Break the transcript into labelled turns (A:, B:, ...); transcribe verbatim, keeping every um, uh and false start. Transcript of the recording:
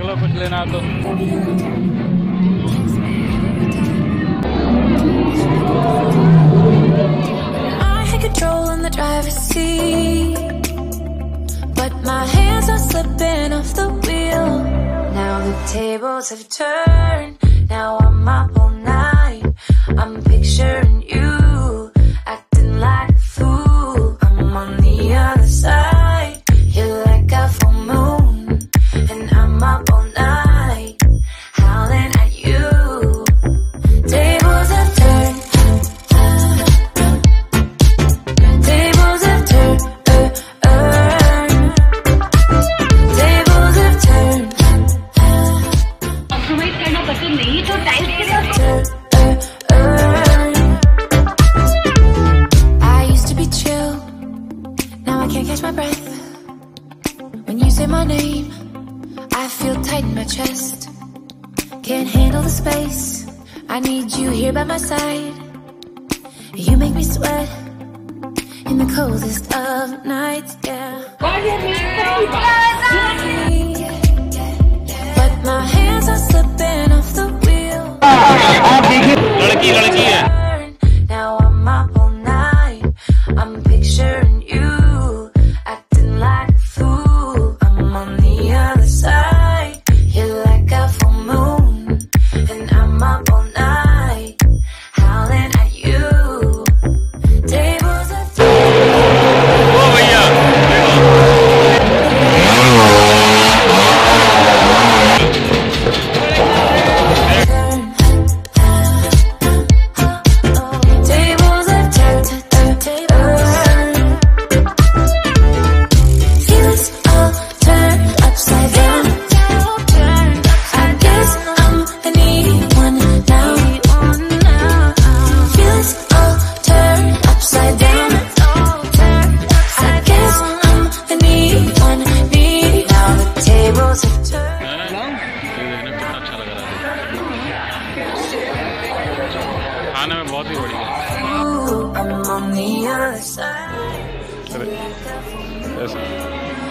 A: चलो कुछ लेना तो।
B: Control in the driver's seat, but my hands are slipping off the wheel. Now the tables have turned. Now I'm up all night. I'm picturing you acting like a fool. I'm on the other side. You're like a full moon, and I'm up all night howling at you. Tables have turned. Catch my breath when you say my name. I feel tight in my chest. Can't handle the space. I need you here by my side. You make me sweat in the coldest of nights. Yeah. But my hands are slipping off the wheel.
A: लड़की लड़की है.
B: Now I'm up all night. I'm picturing you.
A: खाने में बहुत ही बढ़िया।
B: I'm on the other side.